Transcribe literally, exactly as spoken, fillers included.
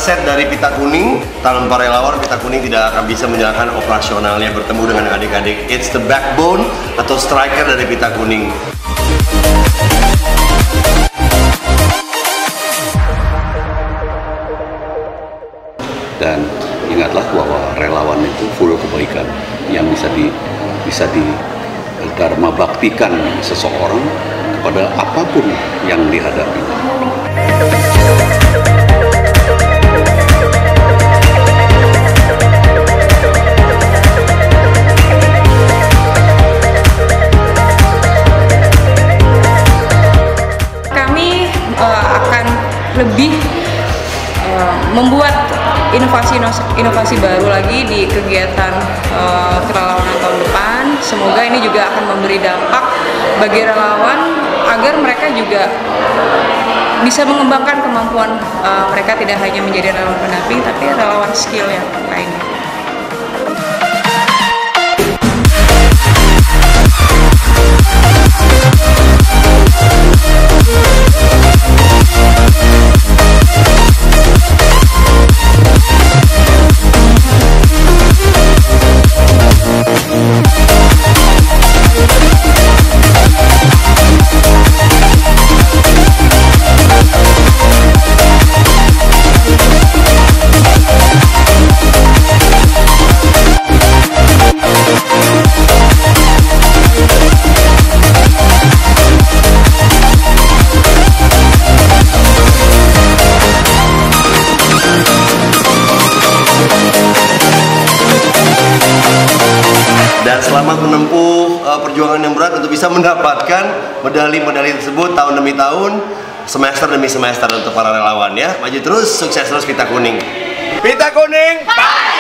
aset dari Pita Kuning. Tanpa relawan, Pita Kuning tidak akan bisa menjalankan operasionalnya bertemu dengan adik-adik. It's the backbone atau striker dari Pita Kuning. Dan ingatlah bahwa relawan itu full kebaikan yang bisa di bisa di dharma baktikan seseorang kepada apapun yang dihadapi. Kami uh, akan lebih uh, membuat inovasi-inovasi baru lagi di kegiatan uh, kerelawanan tahun depan. Semoga ini juga akan memberi dampak bagi relawan agar mereka juga bisa mengembangkan kemampuan uh, mereka, tidak hanya menjadi relawan pendamping tapi relawan skill yang lainnya. Dan selamat menempuh uh, perjuangan yang berat untuk bisa mendapatkan medali-medali tersebut tahun demi tahun, semester demi semester untuk para relawan ya. Maju terus, sukses terus Pita Kuning. Pita Kuning! Bye!